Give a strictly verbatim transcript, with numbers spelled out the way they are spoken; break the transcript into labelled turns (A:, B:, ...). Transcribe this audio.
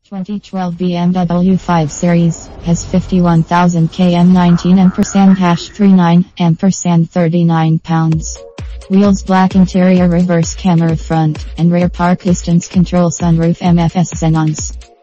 A: twenty twelve B M W five Series has fifty-one thousand kilometers, nineteen ampersand hash thirty-nine ampersand thirty-nine pounds. Wheels black, interior reverse camera, front and rear park distance control, sunroof M F S xenons.